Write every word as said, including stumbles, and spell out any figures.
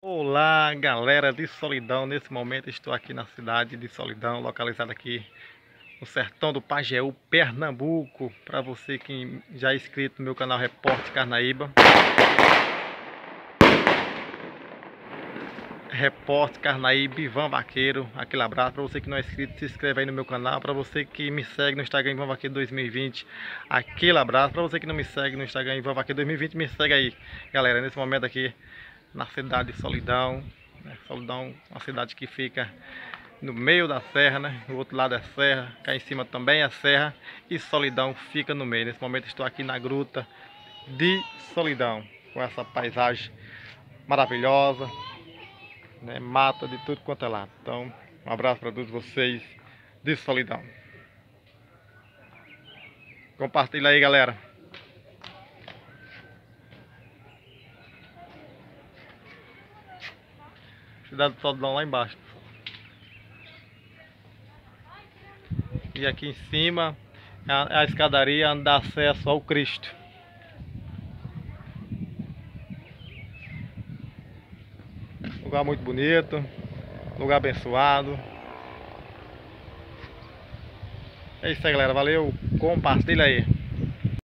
Olá, galera de Solidão. Nesse momento estou aqui na cidade de Solidão, localizada aqui no sertão do Pajeú, Pernambuco. Para você que já é inscrito no meu canal Repórter Carnaíba, Repórter Carnaíba, Ivan Vaqueiro, aquele abraço. Para você que não é inscrito, se inscreve aí no meu canal. Para você que me segue no Instagram Ivan Vaqueiro dois mil e vinte, aquele abraço. Para você que não me segue no Instagram Ivan Vaqueiro dois mil e vinte, me segue aí, galera. Nesse momento aqui na cidade de Solidão, né? Solidão, uma cidade que fica no meio da serra, né? Do outro lado é serra, cá em cima também é serra e Solidão fica no meio. Nesse momento estou aqui na gruta de Solidão, com essa paisagem maravilhosa, né? Mata de tudo quanto é lado. Então, um abraço para todos vocês de Solidão. Compartilha aí, galera. Cidade de Solidão lá embaixo. E aqui em cima é a, é a escadaria onde dá acesso ao Cristo. Lugar muito bonito, lugar abençoado. É isso aí, galera. Valeu, compartilha aí.